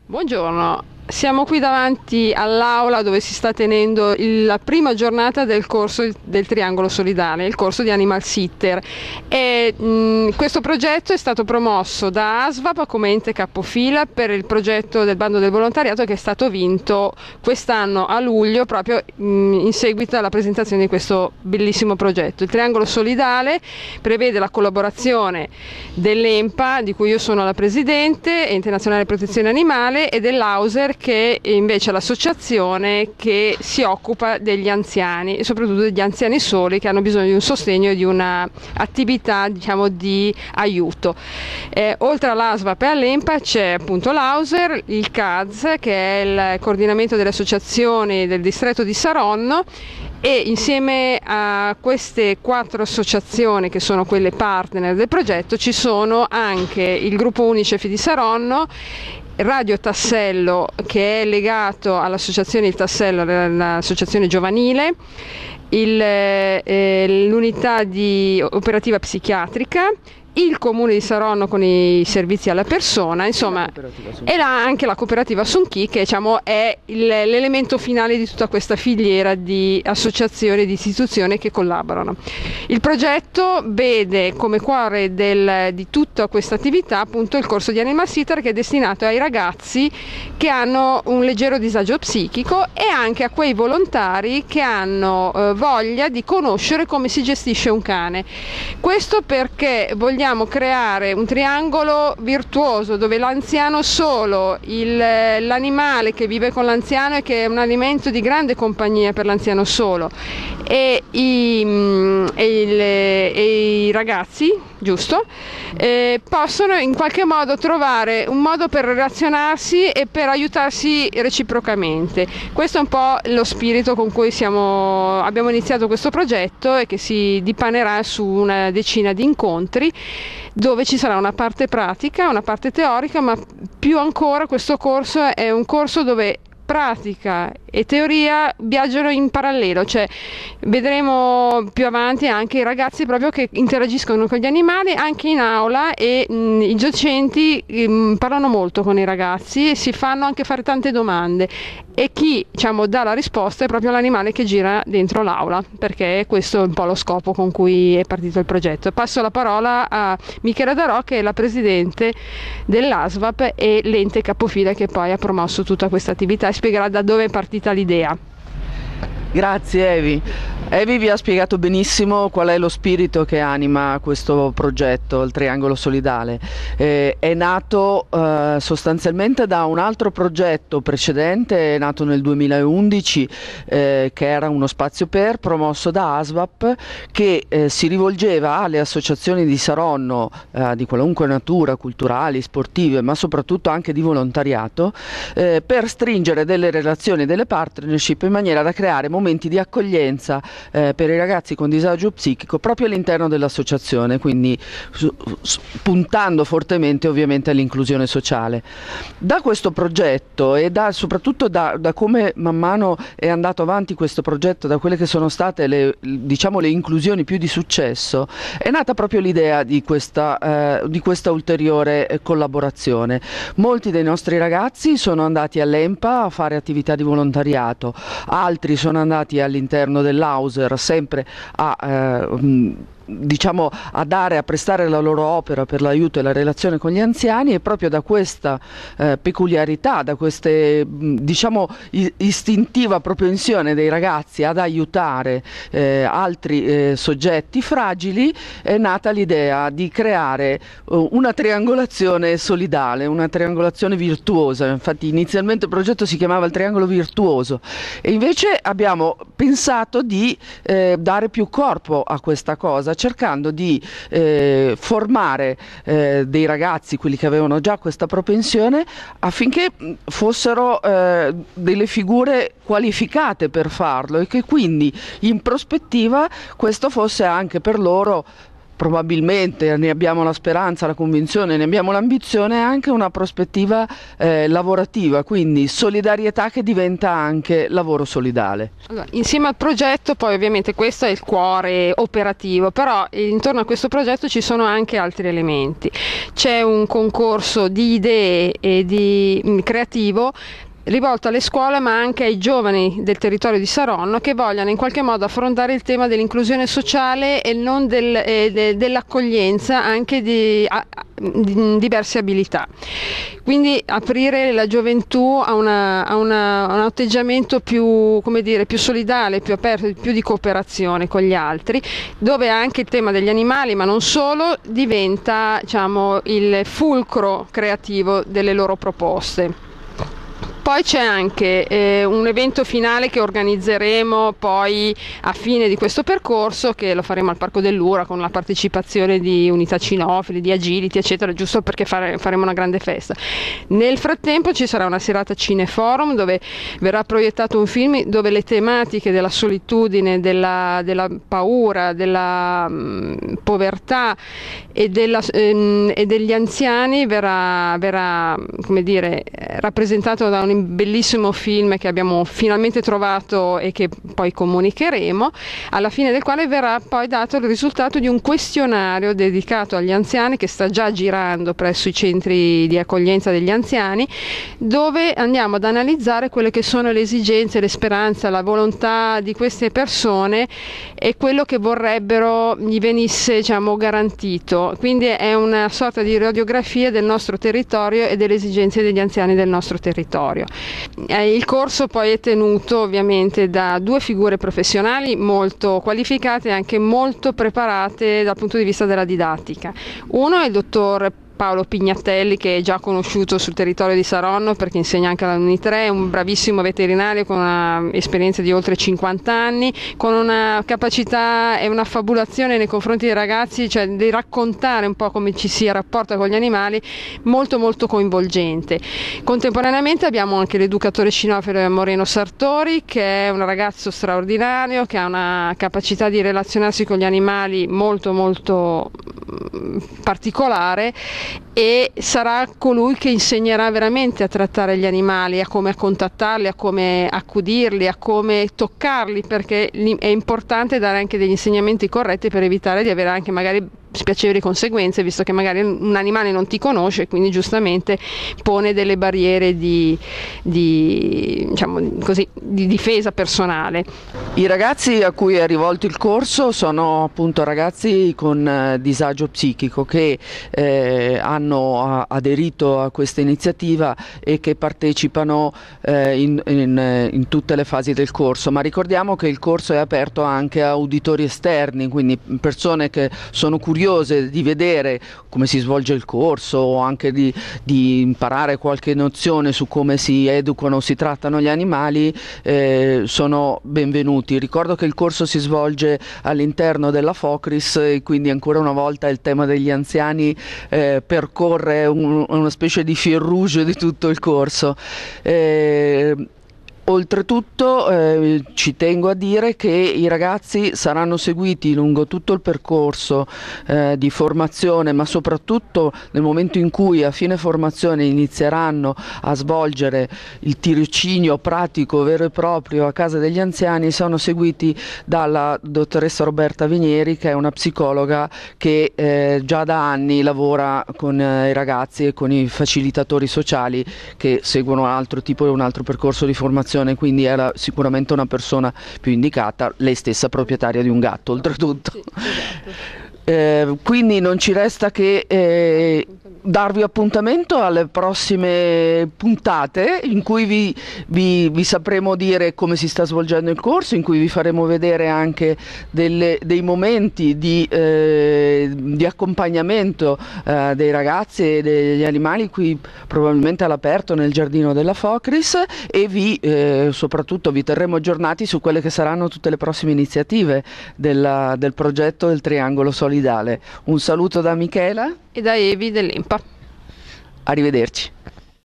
Buongiorno, siamo qui davanti all'aula dove si sta tenendo la prima giornata del corso del Triangolo Solidale, il corso di Animal Sitter. Questo progetto è stato promosso da ASVAP come ente capofila per il progetto del bando del volontariato che è stato vinto quest'anno a luglio proprio in seguito alla presentazione di questo bellissimo progetto. Il Triangolo Solidale prevede la collaborazione dell'ENPA, di cui io sono la presidente, Ente Nazionale Protezione Animale, e dell'Auser, che invece è l'associazione che si occupa degli anziani e soprattutto degli anziani soli che hanno bisogno di un sostegno e di un'attività, diciamo, di aiuto. Oltre all'ASVAP e all'ENPA c'è appunto l'Auser, il CADS, che è il coordinamento delle associazioni del distretto di Saronno, e insieme a queste 4 associazioni che sono quelle partner del progetto ci sono anche il gruppo Unicef di Saronno, Radio Tassello, che è legato all'associazione Il Tassello, l'associazione giovanile, l'unità operativa psichiatrica, il comune di Saronno con i servizi alla persona, insomma, e anche la cooperativa Sonchi, che diciamo è l'elemento finale di tutta questa filiera di associazioni e di istituzioni che collaborano. Il progetto vede come cuore di tutta questa attività appunto il corso di Animal Sitter, che è destinato ai ragazzi che hanno un leggero disagio psichico e anche a quei volontari che hanno voglia di conoscere come si gestisce un cane. Questo perché vogliamo creare un triangolo virtuoso dove l'anziano solo, l'animale che vive con l'anziano e che è un alimento di grande compagnia per l'anziano solo, e i ragazzi, giusto, possono in qualche modo trovare un modo per relazionarsi e per aiutarsi reciprocamente. Questo è un po' lo spirito con cui abbiamo iniziato questo progetto e che si dipanerà su una decina di incontri, dove ci sarà una parte pratica, una parte teorica, ma più ancora questo corso è un corso dove pratica e teoria viaggiano in parallelo, cioè vedremo più avanti anche i ragazzi proprio che interagiscono con gli animali anche in aula, e i docenti parlano molto con i ragazzi e si fanno anche fare tante domande, e chi, diciamo, dà la risposta è proprio l'animale che gira dentro l'aula, perché questo è un po' lo scopo con cui è partito il progetto. Passo la parola a Michela Darò, che è la presidente dell'ASVAP e l'ente capofila che poi ha promosso tutta questa attività, e spiegherà da dove è partita l'idea. Grazie Evi. Evi vi ha spiegato benissimo qual è lo spirito che anima questo progetto, il Triangolo Solidale. È nato sostanzialmente da un altro progetto precedente, è nato nel 2011, che era uno spazio promosso da ASVAP, che si rivolgeva alle associazioni di Saronno di qualunque natura, culturali, sportive, ma soprattutto anche di volontariato, per stringere delle relazioni, delle partnership in maniera da creare momenti di accoglienza per i ragazzi con disagio psichico proprio all'interno dell'associazione, quindi puntando fortemente ovviamente all'inclusione sociale. Da questo progetto e soprattutto da come man mano è andato avanti questo progetto, da quelle che sono state le inclusioni più di successo, è nata proprio l'idea di questa ulteriore collaborazione. Molti dei nostri ragazzi sono andati all'ENPA a fare attività di volontariato, altri sono andati all'interno dell'Auser sempre a prestare la loro opera per l'aiuto e la relazione con gli anziani, e proprio da questa peculiarità, da questa istintiva propensione dei ragazzi ad aiutare altri soggetti fragili, è nata l'idea di creare una triangolazione solidale, una triangolazione virtuosa. Infatti inizialmente il progetto si chiamava il Triangolo Virtuoso, e invece abbiamo pensato di dare più corpo a questa cosa, cercando di formare dei ragazzi, quelli che avevano già questa propensione, affinché fossero delle figure qualificate per farlo, e che quindi in prospettiva questo fosse anche per loro probabilmente, ne abbiamo la speranza, la convinzione, ne abbiamo l'ambizione, anche una prospettiva lavorativa, quindi solidarietà che diventa anche lavoro solidale. Allora, insieme al progetto, poi ovviamente questo è il cuore operativo, però intorno a questo progetto ci sono anche altri elementi. C'è un concorso di idee e di creativo rivolto alle scuole ma anche ai giovani del territorio di Saronno che vogliano in qualche modo affrontare il tema dell'inclusione sociale e non dell'accoglienza anche di diverse abilità. Quindi aprire la gioventù a un atteggiamento più, come dire, più solidale, più aperto, più di cooperazione con gli altri, dove anche il tema degli animali, ma non solo, diventa, diciamo, il fulcro creativo delle loro proposte. Poi c'è anche un evento finale che organizzeremo poi a fine di questo percorso, che lo faremo al Parco dell'Ura con la partecipazione di unità cinofili, di Agility, eccetera, giusto perché faremo una grande festa. Nel frattempo ci sarà una serata cineforum dove verrà proiettato un film dove le tematiche della solitudine, della paura, della povertà e degli anziani verrà come dire, rappresentato da un bellissimo film che abbiamo finalmente trovato e che poi comunicheremo, alla fine del quale verrà poi dato il risultato di un questionario dedicato agli anziani che sta già girando presso i centri di accoglienza degli anziani, dove andiamo ad analizzare quelle che sono le esigenze, le speranze, la volontà di queste persone e quello che vorrebbero gli venisse, diciamo, garantito. Quindi è una sorta di radiografia del nostro territorio e delle esigenze degli anziani del nostro territorio. Il corso poi è tenuto ovviamente da due figure professionali molto qualificate e anche molto preparate dal punto di vista della didattica. Uno è il dottor Paolo Pignatelli, che è già conosciuto sul territorio di Saronno perché insegna anche alla Uni3, è un bravissimo veterinario con un'esperienza di oltre 50 anni, con una capacità e una fabulazione nei confronti dei ragazzi, cioè di raccontare un po' come ci si rapporta con gli animali, molto molto coinvolgente. Contemporaneamente abbiamo anche l'educatore cinofilo Moreno Sartori, che è un ragazzo straordinario, che ha una capacità di relazionarsi con gli animali molto molto particolare, e sarà colui che insegnerà veramente a trattare gli animali, a come contattarli, a come accudirli, a come toccarli, perché è importante dare anche degli insegnamenti corretti per evitare di avere anche magari spiacevoli conseguenze, visto che magari un animale non ti conosce e quindi giustamente pone delle barriere diciamo così, di difesa personale. I ragazzi a cui è rivolto il corso sono appunto ragazzi con disagio psichico che hanno aderito a questa iniziativa e che partecipano in tutte le fasi del corso, ma ricordiamo che il corso è aperto anche a uditori esterni, quindi persone che sono curiose di vedere come si svolge il corso o anche di imparare qualche nozione su come si educano o si trattano gli animali, sono benvenuti. Ricordo che il corso si svolge all'interno della Focris e quindi ancora una volta il tema degli anziani percorre una specie di fil rouge di tutto il corso. Oltretutto ci tengo a dire che i ragazzi saranno seguiti lungo tutto il percorso di formazione, ma soprattutto nel momento in cui a fine formazione inizieranno a svolgere il tirocinio pratico vero e proprio a casa degli anziani, sono seguiti dalla dottoressa Roberta Vinieri, che è una psicologa che già da anni lavora con i ragazzi e con i facilitatori sociali che seguono un altro percorso di formazione, quindi era sicuramente una persona più indicata, lei stessa proprietaria di un gatto oltretutto. Sì, esatto. Quindi non ci resta che darvi appuntamento alle prossime puntate in cui vi sapremo dire come si sta svolgendo il corso, in cui vi faremo vedere anche dei momenti di accompagnamento dei ragazzi e degli animali qui probabilmente all'aperto nel giardino della Focris, e soprattutto vi terremo aggiornati su quelle che saranno tutte le prossime iniziative del progetto del Triangolo Solidale. Un saluto da Michela e da Evi dell'Empa. Arrivederci.